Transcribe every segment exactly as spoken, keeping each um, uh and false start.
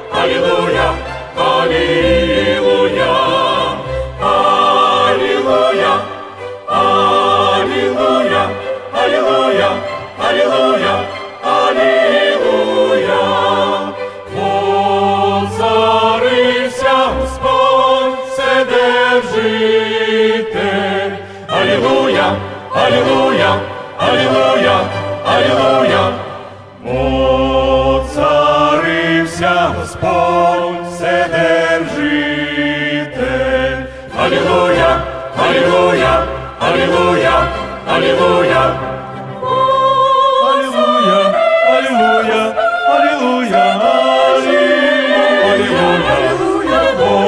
алілуя, алілуя, алілуя, алілуя, алілуя, алілуя, алілуя. Воцарився Господь, Вседержитель. Алілуя, алілуя, алілуя, алілуя. Воцарився Господь, Вседержитель. Алілуя, алілуя, алілуя, алілуя. Алілуя, алілуя, алілуя, алілуя.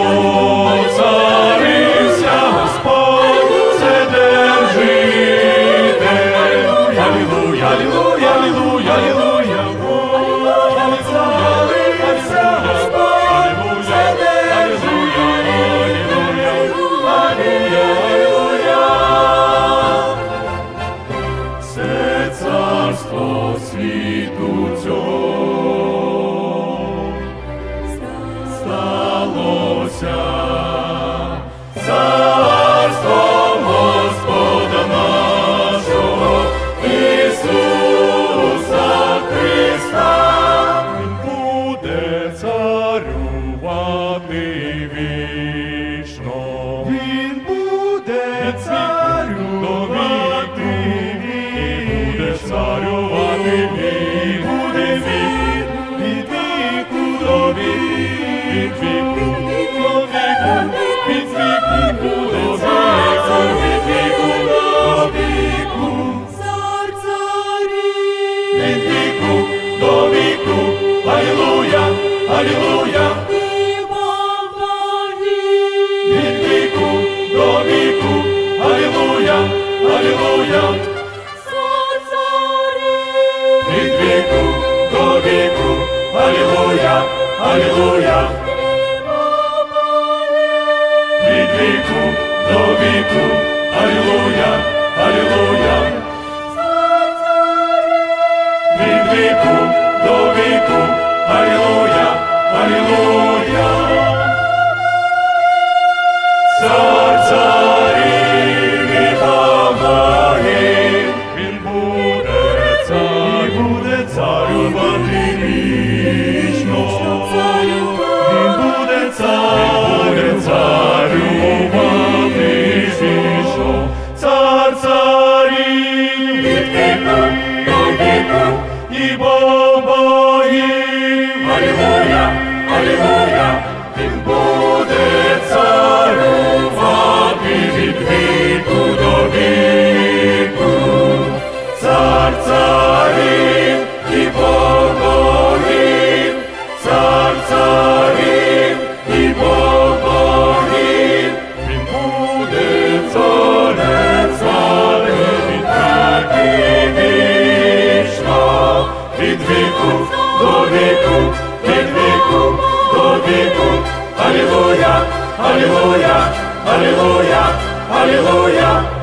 Воцарився Господь, Вседержитель. Алілуя, алілуя, алілуя, алілуя. Воцарився Господь, Вседержитель. Алілуя, алілуя. Все царство світу цього сталося царством Господа нашого Ісуса Христа. Він буде царювати вічно. Він буде царювати вічно. Царювати він буде від, від віку до віку, від віку до віку, від віку до віку, від віку до віку. Цар царів, від віку до віку. Алілуя, алілуя. Від віку до віку. Алілуя, алілуя. Від віку до віку, алілуя, алілуя. Від віку до віку, алілуя, алілуя. Від віку до віку, алілуя, алілуя. Цар царів і богів, він буде цар, буде царювати вічно. Він буде цар, царювати вічно. Цар царів, від віку до віку, і богів. Алілуя, алілуя. Він буде царювати від віку до віку. Цар царів і богів, цар царів і богів. Він буде царем, царем від віки вічно. Від віку до віку, від віку до віку. Алілуя, алілуя, алілуя, алілуя.